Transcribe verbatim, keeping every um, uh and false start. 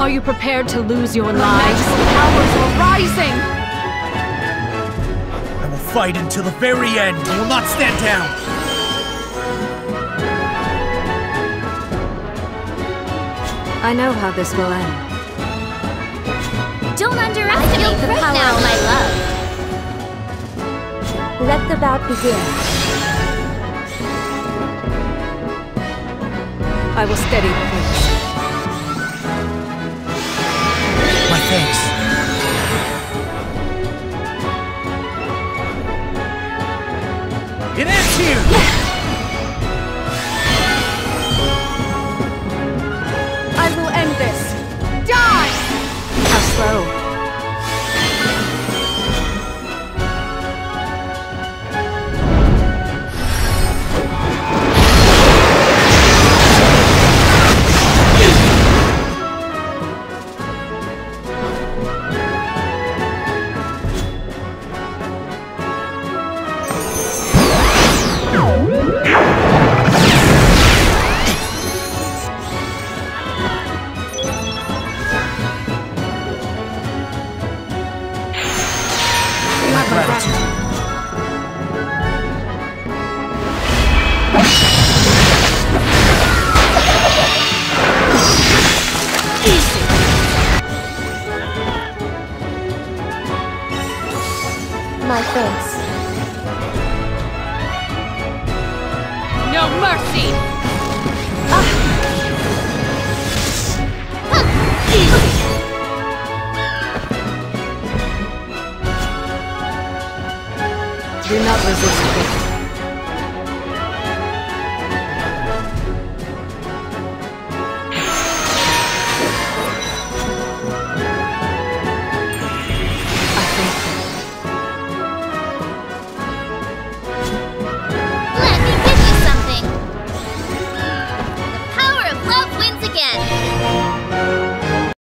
Are you prepared to lose your lives? Powers are rising! I will fight until the very end. I will not stand down. I know how this will end. Don't underestimate the power now, of my love. Let the bout begin. I will steady the pace. My thanks. It ends here! I will end this! Die! How slow. Gratitude. My thanks. No mercy! Do not resist me.